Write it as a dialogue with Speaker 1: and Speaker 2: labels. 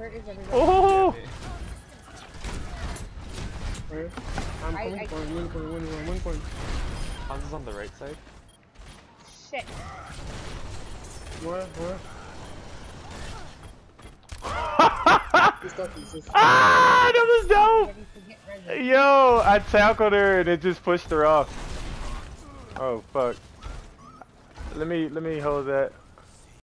Speaker 1: Where is everybody?
Speaker 2: Oh!
Speaker 3: Where? I'm coming for one point.
Speaker 4: Hans is on the right side.
Speaker 1: Shit.
Speaker 3: Where?
Speaker 2: Ah, that was dope! Yo, I tackled her and it just pushed her off. Oh fuck. Let me hold that.